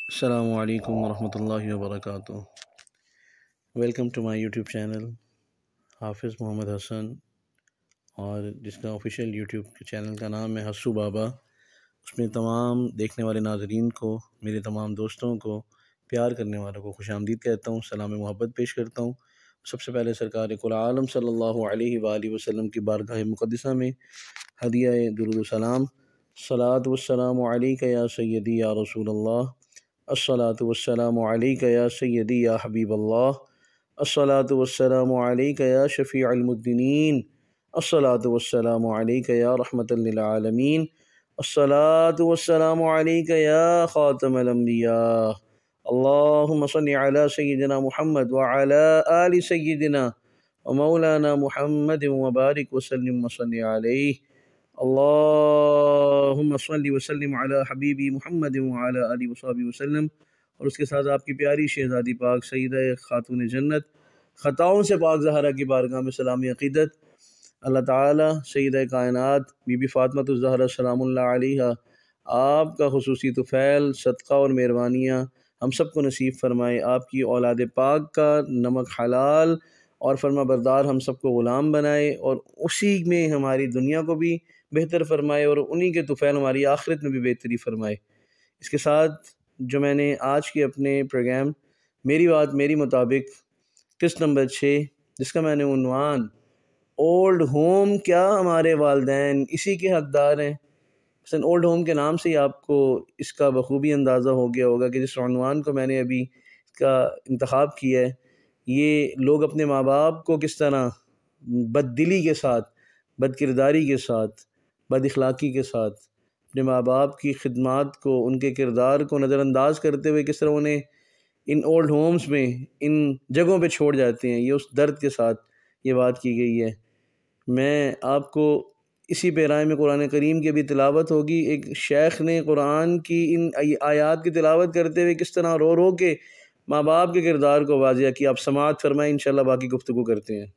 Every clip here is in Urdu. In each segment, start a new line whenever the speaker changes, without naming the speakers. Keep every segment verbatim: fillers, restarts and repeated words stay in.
السلام علیکم ورحمۃ اللہ وبرکاتہ۔ Welcome to my YouTube channel Hafiz Muhammad حسن، اور جس کا آفیشیل یوٹیوب چینل کا نام ہے حسو بابا۔ اس میں تمام دیکھنے والے ناظرین کو، میرے تمام دوستوں کو، پیار کرنے والوں کو خوش آمدید کہتا ہوں، سلام محبت پیش کرتا ہوں۔ سب سے پہلے سرکار کل عالم صلی اللہ علیہ وآلہ وسلم کی بارگاہ مقدسہ میں ہدیہ درود و سلام، صلاۃ والسلام علیک یا سیدی یا رسول اللہ، الصلاۃ والسلام علیک یا سیدی یا حبیب اللہ، الصلاۃ والسلام علیک یا شفیع المذنبین، الصلاۃ والسلام علیک یا رحمۃ للعالمین، الصلاۃ والسلام علیک یا خاتم الانبیاء۔ اللہم صلی علی سیدنا محمد وعلی آل سیدنا ومولانا محمد وبارک وسلم وصلی علیہ۔ اللہم صلی وسلم علی حبیبی محمد وعلی آلہ وصحبہ وسلم۔ اور اس کے ساتھ آپ کی پیاری شہزادی پاک سیدہ خاتون جنت، خطاؤں سے پاک زہرا کی بارگاہ میں سلامی عقیدت۔ اللہ تعالیٰ سیدہ کائنات بی بی فاطمۃ الزہرا سلام اللہ علیہا، آپ کا خصوصی طفیل صدقہ اور مہربانیاں ہم سب کو نصیب فرمائے۔ آپ کی اولاد پاک کا نمک حلال اور فرما بردار ہم سب کو غلام بنائے، اور اسی میں ہماری دنیا کو بھی بہتر فرمائے، اور انہی کے طفیل ہماری آخرت میں بھی بہتری فرمائے۔ اس کے ساتھ جو میں نے آج کے اپنے پروگرام میری بات میری مطابق قسط نمبر چھ، جس کا میں نے عنوان اولڈ ہوم کیا ہمارے والدین اسی کے حقدار ہیں، مثلاً اولڈ ہوم کے نام سے ہی آپ کو اس کا بخوبی اندازہ ہو گیا ہوگا کہ جس عنوان کو میں نے ابھی اس کا انتخاب کیا ہے، یہ لوگ اپنے ماں باپ کو کس طرح بد دلی کے ساتھ، بد کرداری کے ساتھ، بد اخلاقی کے ساتھ اپنے ماں باپ کی خدمات کو، ان کے کردار کو نظر انداز کرتے ہوئے کس طرح انہیں ان اولڈ ہومز میں، ان جگہوں پہ چھوڑ جاتے ہیں، یہ اس درد کے ساتھ یہ بات کی گئی ہے۔ میں آپ کو اسی پیرائے میں قرآن کریم کی بھی تلاوت ہوگی، ایک شیخ نے قرآن کی ان آیات کی تلاوت کرتے ہوئے کس طرح رو رو کے ماں باپ کے کردار کو واضح کیا۔ آپ سماعت فرمائیں، انشاءاللہ باقی گفتگو کرتے ہیں۔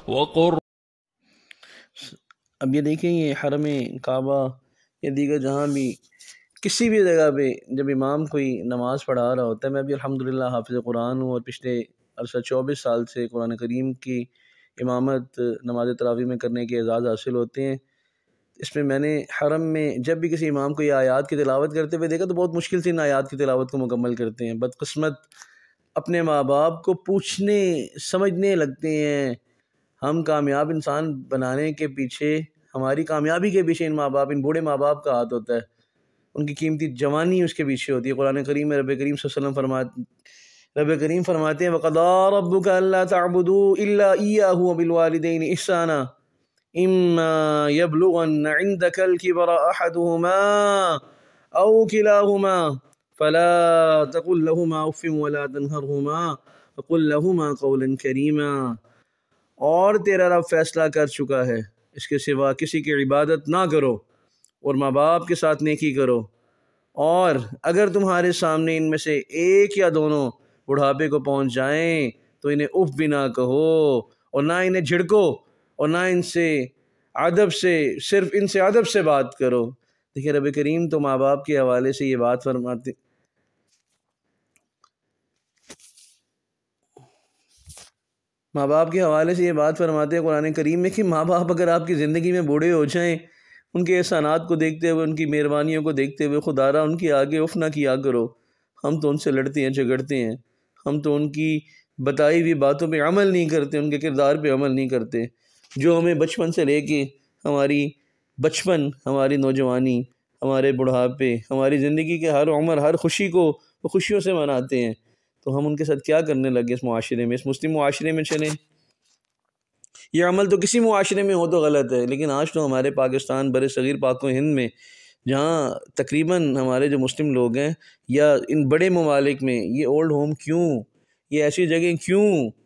وقر
اب یہ دیکھیں یہ حرم کعبہ یا دیگر جہاں بھی کسی بھی جگہ پہ جب امام کوئی نماز پڑھا رہا ہوتا ہے، میں بھی الحمدللہ حافظ قرآن ہوں اور پچھلے عرصہ چوبیس سال سے قرآن کریم کی امامت نماز تراویح میں کرنے کے اعزاز حاصل ہوتے ہیں۔ اس میں میں نے حرم میں جب بھی کسی امام کو یہ آیات کی تلاوت کرتے ہوئے دیکھا تو بہت مشکل سے ان آیات کی تلاوت کو مکمل کرتے ہیں۔ بدقسمت اپنے ماں باپ کو پوچھنے سمجھنے لگتے ہیں۔ ہم کامیاب انسان بنانے کے پیچھے، ہماری کامیابی کے پیچھے ان ماں باپ، ان بوڑھے ماں باپ کا ہاتھ ہوتا ہے، ان کی قیمتی جوانی اس کے پیچھے ہوتی ہے۔ قرآن کریم میں رب کریم صلی اللہ علیہ وسلم فرماتے رب کریم فرماتے ہیں وَقَضَىٰ رَبُّكَ أَلَّا تَعْبُدُوا إِلَّا إِيَّاهُ وَبِالْوَالِدَيْنِ إِحْسَانًا إِمَّا يَبْلُغَنَّ عِندَكَ الْكِبَرَ أَحَدُهُمَا أَوْ كِلَاهُمَا فَلَا تَقُل لَّهُمَا أُفٍّ وَلَا تَنْهَرْهُمَا وَقُل لَّهُمَا قَوْلًا كَرِيمًا۔ اور تیرا رب فیصلہ کر چکا ہے، اس کے سوا کسی کی عبادت نہ کرو اور ماں باپ کے ساتھ نیکی کرو، اور اگر تمہارے سامنے ان میں سے ایک یا دونوں بڑھاپے کو پہنچ جائیں تو انہیں اف بھی نہ کہو اور نہ انہیں جھڑکو اور نہ ان سے ادب سے صرف ان سے ادب سے بات کرو۔ دیکھیں رب کریم تو ماں باپ کے حوالے سے یہ بات فرماتے ماں باپ کے حوالے سے یہ بات فرماتے ہیں قرآن کریم میں کہ ماں باپ اگر آپ کی زندگی میں بوڑھے ہو جائیں، ان کے احسانات کو دیکھتے ہوئے، ان کی مہربانیوں کو دیکھتے ہوئے خدا را ان کے آگے اف نہ کیا کرو۔ ہم تو ان سے لڑتے ہیں، جھگڑتے ہیں، ہم تو ان کی بتائی ہوئی باتوں پہ عمل نہیں کرتے، ان کے کردار پہ عمل نہیں کرتے، جو ہمیں بچپن سے لے کے ہماری بچپن، ہماری نوجوانی، ہمارے بڑھاپے، ہماری زندگی کے ہر عمر، ہر خوشی کو وہ خوشیوں سے مناتے ہیں، تو ہم ان کے ساتھ کیا کرنے لگے اس معاشرے میں، اس مسلم معاشرے میں چلیں۔ یہ عمل تو کسی معاشرے میں ہو تو غلط ہے، لیکن آج تو ہمارے پاکستان بر صغیر پاک و ہند میں، جہاں تقریباً ہمارے جو مسلم لوگ ہیں یا ان بڑے ممالک میں یہ اولڈ ہوم کیوں، یہ ایسی جگہیں کیوں؟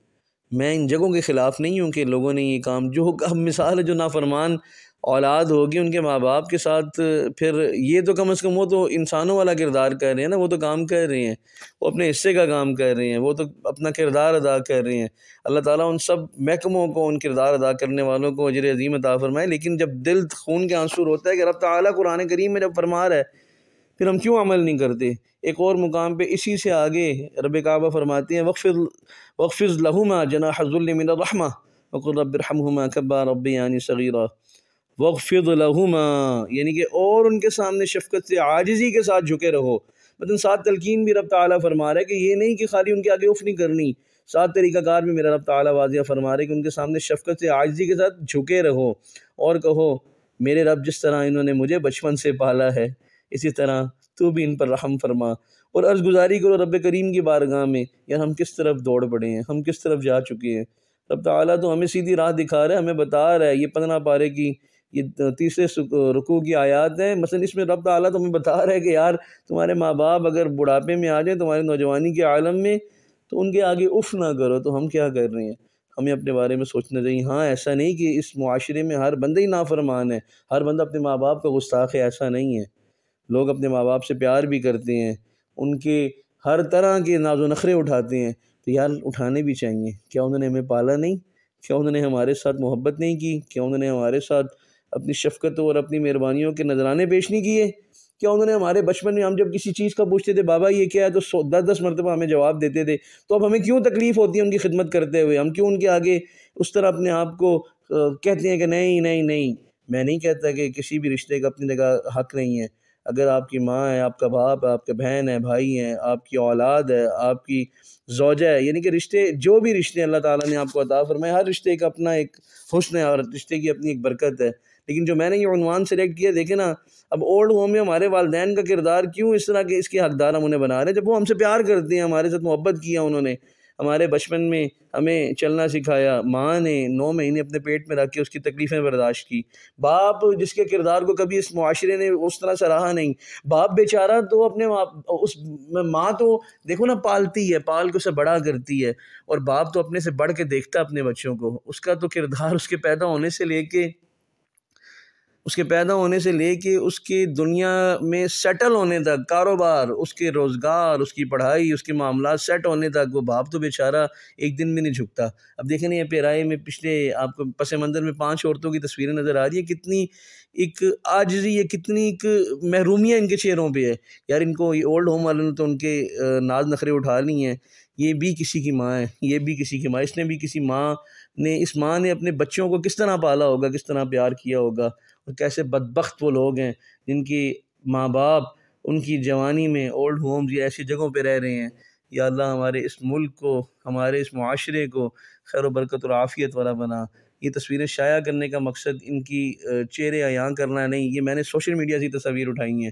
میں ان جگہوں کے خلاف نہیں ہوں کہ لوگوں نے یہ کام، جو اب مثال ہے جو نافرمان اولاد ہوگی ان کے ماں باپ کے ساتھ، پھر یہ تو کم از کم وہ تو انسانوں والا کردار کر رہے ہیں نا، وہ تو کام کر رہے ہیں، وہ اپنے حصے کا کام کر رہے ہیں، وہ تو اپنا کردار ادا کر رہے ہیں۔ اللہ تعالیٰ ان سب محکموں کو، ان کردار ادا کرنے والوں کو اجر عظیم عطا فرمائے۔ لیکن جب دل خون کے آنسو ہوتا ہے کہ رب تعالیٰ قرآن کریم میں جب فرما رہا ہے، پھر ہم کیوں عمل نہیں کرتے؟ ایک اور مقام پہ اسی سے آگے رب کعبہ فرماتے ہیں وَاخْفِضْ وَاخْفِضْ لَهُمَا جَنَاحَ الذُّلِّ مِنَ الرَّحْمَةِ وَقُلْ رَبِّ ارْحَمْهُمَا كَمَا رَبَّيَانِي صَغِيرًا۔ وَاخْفِضْ لَهُمَا یعنی کہ اور ان کے سامنے شفقت سے، عاجزی کے ساتھ جھکے رہو۔ مثلا ساتھ تلقین بھی رب تعالیٰ فرما رہا ہے کہ یہ نہیں کہ خالی ان کے آگے اف نہیں کرنی، ساتھ طریقہ کار بھی میرا رب تعالیٰ واضح فرما رہا ہے کہ ان کے سامنے شفقت سے، عاجزی کے ساتھ جھکے رہو اور کہو میرے رب جس طرح انہوں نے مجھے بچپن سے پالا ہے، اسی طرح تو بھی ان پر رحم فرما، اور عرض گزاری کرو رب کریم کی بارگاہ میں، یار ہم کس طرف دوڑ پڑے ہیں، ہم کس طرف جا چکے ہیں۔ رب تعالیٰ تو ہمیں سیدھی راہ دکھا رہا ہے، ہمیں بتا رہا ہے۔ یہ پندرہ پارے کی یہ تیسرے رکوع کی آیات ہیں، مثلا اس میں رب تعالیٰ تو ہمیں بتا رہا ہے کہ یار تمہارے ماں باپ اگر بڑھاپے میں آ جائیں تمہاری نوجوانی کے عالم میں، تو ان کے آگے اف نہ کرو۔ تو ہم کیا کر رہے ہیں؟ ہمیں اپنے بارے میں سوچنا چاہیے۔ ہاں ایسا نہیں کہ اس معاشرے میں ہر بندہ ہی نافرمان ہے، ہر بندہ اپنے ماں باپ کا گستاخ ہے، ایسا نہیں ہے۔ لوگ اپنے ماں باپ سے پیار بھی کرتے ہیں، ان کے ہر طرح کے ناز و نخرے اٹھاتے ہیں، تو یار اٹھانے بھی چاہیے۔ کیا انہوں نے ہمیں پالا نہیں؟ کیا انہوں نے ہمارے ساتھ محبت نہیں کی؟ کیا انہوں نے ہمارے ساتھ اپنی شفقتوں اور اپنی مہربانیوں کے نذرانے پیش نہیں کیے؟ کیا انہوں نے ہمارے بچپن میں ہم جب کسی چیز کا پوچھتے تھے بابا یہ کیا ہے، تو سو دس دس مرتبہ ہمیں جواب دیتے تھے، تو اب ہمیں کیوں تکلیف ہوتی ہے ان کی خدمت کرتے ہوئے؟ ہم کیوں ان کے آگے اس طرح اپنے آپ کو کہتے ہیں کہ نہیں نہیں نہیں؟ میں نہیں کہتا کہ کسی بھی رشتے کا اپنی جگہ حق نہیں ہے۔ اگر آپ کی ماں ہے، آپ کا باپ ہے، آپ کے بہن ہے، بھائی ہیں، آپ کی اولاد ہے، آپ کی زوجہ ہے، یعنی کہ رشتے، جو بھی رشتے اللہ تعالیٰ نے آپ کو عطا فرمائے، ہر رشتے کا اپنا ایک حسن ہے اور رشتے کی اپنی ایک برکت ہے۔ لیکن جو میں نے یہ عنوان سلیکٹ کیا، دیکھیں نا، اب اولڈ ہوم میں ہمارے والدین کا کردار کیوں اس طرح کہ اس کے حقدار ہم انہیں بنا رہے ہیں، جب وہ ہم سے پیار کرتے ہیں، ہمارے ساتھ محبت کیا انہوں نے، ہمارے بچپن میں ہمیں چلنا سکھایا، ماں نے نو مہینے اپنے پیٹ میں رکھ کے اس کی تکلیفیں برداشت کی، باپ جس کے کردار کو کبھی اس معاشرے نے اس طرح سراہا نہیں، باپ بیچارہ تو اپنے اس ماں تو دیکھو نا پالتی ہے، پال کے اسے بڑا کرتی ہے، اور باپ تو اپنے سے بڑھ کے دیکھتا ہے اپنے بچوں کو، اس کا تو کردار اس کے پیدا ہونے سے لے کے اس کے پیدا ہونے سے لے کے اس کے دنیا میں سیٹل ہونے تک، کاروبار، اس کے روزگار، اس کی پڑھائی، اس کے معاملات سیٹ ہونے تک وہ باپ تو بیچارہ ایک دن میں نہیں جھکتا۔ اب دیکھیں نا یہ پیرائے میں پچھلے آپ کو پس منظر میں پانچ عورتوں کی تصویریں نظر آ رہی ہیں، کتنی ایک عاجزی ہے، کتنی ایک محرومیاں ان کے چہروں پہ ہے۔ یار ان کو یہ اولڈ ہوم والوں نے تو ان کے ناز نخرے اٹھا لی ہیں، یہ بھی کسی کی ماں ہے، یہ بھی کسی کی ماں، اس نے بھی کسی ماں نے اس ماں نے اپنے بچوں کو کس طرح پالا ہوگا، کس طرح پیار کیا ہوگا، اور کیسے بدبخت وہ لوگ ہیں جن کی ماں باپ ان کی جوانی میں اولڈ ہومز یا ایسی جگہوں پہ رہ رہے ہیں۔ یا اللہ ہمارے اس ملک کو، ہمارے اس معاشرے کو خیر و برکت اور عافیت والا بنا۔ یہ تصویریں شائع کرنے کا مقصد ان کی چہرے عیاں کرنا نہیں، یہ میں نے سوشل میڈیا سے تصاویر اٹھائی ہیں۔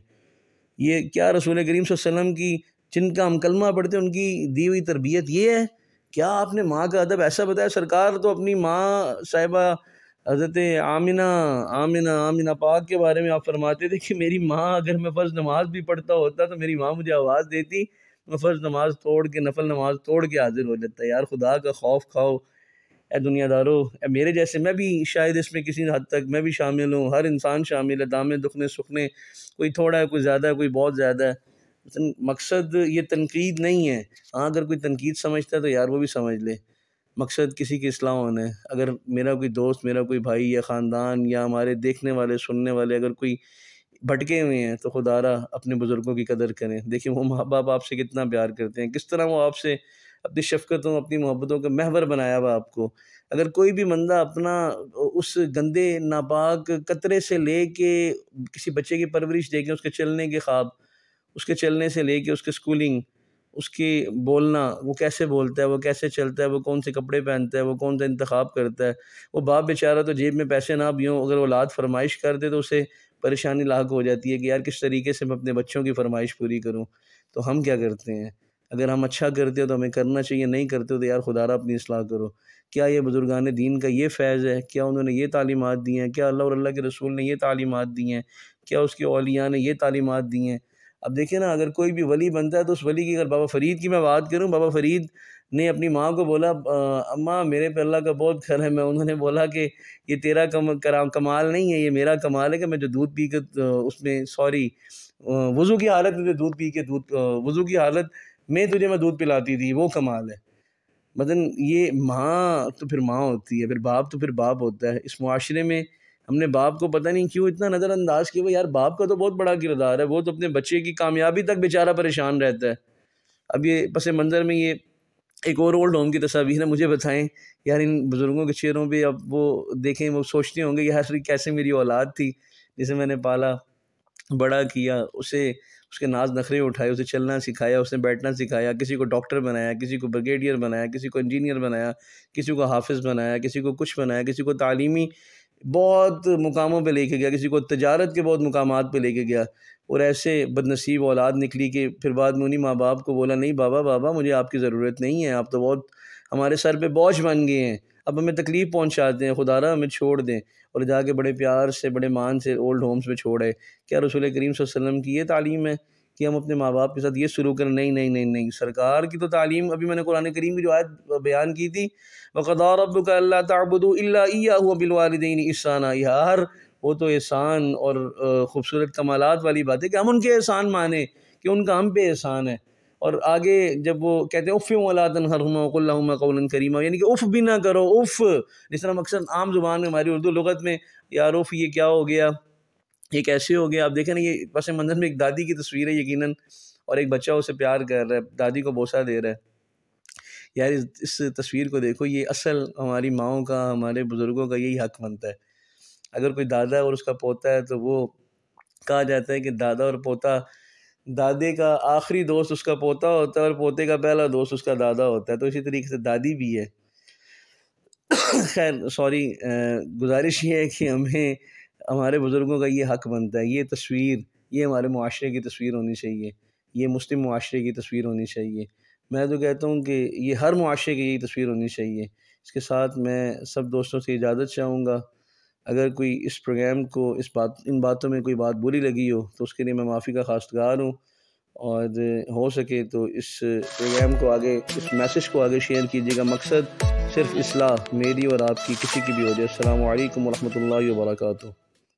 یہ کیا رسول کریم صلی اللہ علیہ وسلم کی جن کا ہم کلمہ پڑھتے ہیں ان کی دی ہوئی تربیت یہ ہے؟ کیا آپ نے ماں کا ادب ایسا بتایا؟ سرکار تو اپنی ماں صاحبہ حضرت آمنہ آمنہ آمنہ پاک کے بارے میں آپ فرماتے تھے کہ میری ماں اگر میں فرض نماز بھی پڑھتا ہوتا تو میری ماں مجھے آواز دیتی، میں فرض نماز توڑ کے نفل نماز توڑ کے حاضر ہو جاتا۔ یار خدا کا خوف کھاؤ اے دنیا دارو، اے میرے جیسے، میں بھی شاید اس میں کسی حد تک میں بھی شامل ہوں، ہر انسان شامل ہے، دامے دکھنے سکھنے، کوئی تھوڑا ہے، کوئی زیادہ ہے، کوئی بہت زیادہ ہے۔ مقصد یہ تنقید نہیں ہے، ہاں اگر کوئی تنقید سمجھتا ہے تو یار وہ بھی سمجھ لے، مقصد کسی کی اصلاح ہونا ہے۔ اگر میرا کوئی دوست، میرا کوئی بھائی یا خاندان یا ہمارے دیکھنے والے سننے والے اگر کوئی بھٹکے ہوئے ہیں تو خدا را اپنے بزرگوں کی قدر کریں۔ دیکھیں وہ ماں باپ آپ سے کتنا پیار کرتے ہیں، کس طرح وہ آپ سے اپنی شفقتوں، اپنی محبتوں کا محور بنایا ہوا آپ کو۔ اگر کوئی بھی بندہ اپنا اس گندے ناپاک قطرے سے لے کے کسی بچے کی پرورش دے کے اس کے چلنے کے خواب، اس کے چلنے سے لے کے اس کے سکولنگ، اس کی بولنا، وہ کیسے بولتا ہے، وہ کیسے چلتا ہے، وہ کون سے کپڑے پہنتا ہے، وہ کون سا انتخاب کرتا ہے، وہ باپ بیچارہ تو جیب میں پیسے نہ بھی ہوں، اگر اولاد فرمائش کر دے تو اسے پریشانی لاحق ہو جاتی ہے کہ یار کس طریقے سے میں اپنے بچوں کی فرمائش پوری کروں۔ تو ہم کیا کرتے ہیں؟ اگر ہم اچھا کرتے ہو تو ہمیں کرنا چاہیے، نہیں کرتے ہو تو یار خدا را اپنی اصلاح کرو۔ کیا یہ بزرگان دین کا یہ فیض ہے؟ کیا انہوں نے یہ تعلیمات دی ہیں؟ کیا اللہ اور اللہ کے رسول نے یہ تعلیمات دی ہیں؟ کیا اس کے اولیاء نے یہ تعلیمات دی ہیں؟ اب دیکھیں نا، اگر کوئی بھی ولی بنتا ہے تو اس ولی کی، اگر بابا فرید کی میں بات کروں، بابا فرید نے اپنی ماں کو بولا اماں میرے پہ اللہ کا بہت گھر ہے، میں انہوں نے بولا کہ یہ تیرا کم کرام کمال نہیں ہے، یہ میرا کمال ہے کہ میں جو دودھ پی کے اس میں سوری وضو کی حالت میں دودھ پی کے دودھ وضو کی حالت میں تجھے میں دودھ پلاتی تھی، وہ کمال ہے۔ مطلب یہ ماں تو پھر ماں ہوتی ہے، پھر باپ تو پھر باپ ہوتا ہے۔ اس معاشرے میں ہم نے باپ کو پتہ نہیں کیوں اتنا نظر انداز کیا۔ وہ یار باپ کا تو بہت بڑا کردار ہے، وہ تو اپنے بچے کی کامیابی تک بیچارہ پریشان رہتا ہے۔ اب یہ پس منظر میں یہ ایک اور اولڈ ہوم کی تصاویر ہے، مجھے بتائیں یار ان بزرگوں کے چہروں پہ اب وہ دیکھیں، وہ سوچتے ہوں گے یار کیسے میری اولاد تھی جسے میں نے پالا بڑا کیا، اسے اس کے ناز نخرے اٹھائے، اسے چلنا سکھایا، اسے بیٹھنا سکھایا، کسی کو ڈاکٹر بنایا، کسی کو بریگیڈیئر بنایا، کسی کو انجینئر بنایا، کسی کو حافظ بنایا، کسی کو کچھ بنایا، کسی کو تعلیمی بہت مقاموں پہ لے کے گیا، کسی کو تجارت کے بہت مقامات پہ لے کے گیا، اور ایسے بد نصیب اولاد نکلی کہ پھر بعد میں انہیں ماں باپ کو بولا نہیں بابا بابا مجھے آپ کی ضرورت نہیں ہے، آپ تو بہت ہمارے سر پہ بوجھ بن گئے ہیں، اب ہمیں تکلیف پہنچاتے ہیں، خدا را ہمیں چھوڑ دیں، اور جا کے بڑے پیار سے بڑے مان سے اولڈ ہومز میں چھوڑے۔ کیا رسول کریم صلی اللہ علیہ وسلم کی یہ تعلیم ہے کہ ہم اپنے ماں باپ کے ساتھ یہ سلوک کریں؟ نہیں نہیں نہیں نہیں، سرکار کی تو تعلیم، ابھی میں نے قرآن کریم کی جو آیت بیان کی تھی وَقَضَىٰ رَبُّكَ أَلَّا تَعْبُدُوا إِلَّا إِيَّاهُ وَبِالْوَالِدَيْنِ إِحْسَانًا، یار وہ تو احسان اور خوبصورت کمالات والی بات ہے کہ ہم ان کے احسان مانیں کہ ان کا ہم پہ احسان ہے۔ اور آگے جب وہ کہتے ہیں اف ولا تنہرهما وقل لهما قولا کریما، یعنی کہ اف بھی نہ کرو، اف جس طرح مقصد عام زبان میں ہماری اردو لغت میں یار اف یہ کیا ہو گیا، یہ کیسے ہو گیا۔ آپ دیکھیں نا یہ پس منظر میں ایک دادی کی تصویر ہے یقیناً، اور ایک بچہ اسے پیار کر رہا ہے، دادی کو بوسہ دے رہا ہے۔ یار اس تصویر کو دیکھو، یہ اصل ہماری ماؤں کا، ہمارے بزرگوں کا یہی حق بنتا ہے۔ اگر کوئی دادا اور اس کا پوتا ہے تو وہ کہا جاتا ہے کہ دادا اور پوتا، دادے کا آخری دوست اس کا پوتا ہوتا ہے اور پوتے کا پہلا دوست اس کا دادا ہوتا ہے، تو اسی طریقے سے دادی بھی ہے۔ خیر سوری، گزارش یہ ہے کہ ہمیں ہمارے بزرگوں کا یہ حق بنتا ہے، یہ تصویر، یہ ہمارے معاشرے کی تصویر ہونی چاہیے، یہ مسلم معاشرے کی تصویر ہونی چاہیے۔ میں تو کہتا ہوں کہ یہ ہر معاشرے کی یہی تصویر ہونی چاہیے۔ اس کے ساتھ میں سب دوستوں سے اجازت چاہوں گا، اگر کوئی اس پروگرام کو اس بات ان باتوں میں کوئی بات بری لگی ہو تو اس کے لیے میں معافی کا خواستگار ہوں، اور ہو سکے تو اس پروگرام کو آگے، اس میسج کو آگے شیئر کیجیے گا، مقصد صرف اصلاح میری اور آپ کی، کسی کی بھی ہو جائے۔ السلام علیکم ورحمۃ اللہ وبرکاتہ۔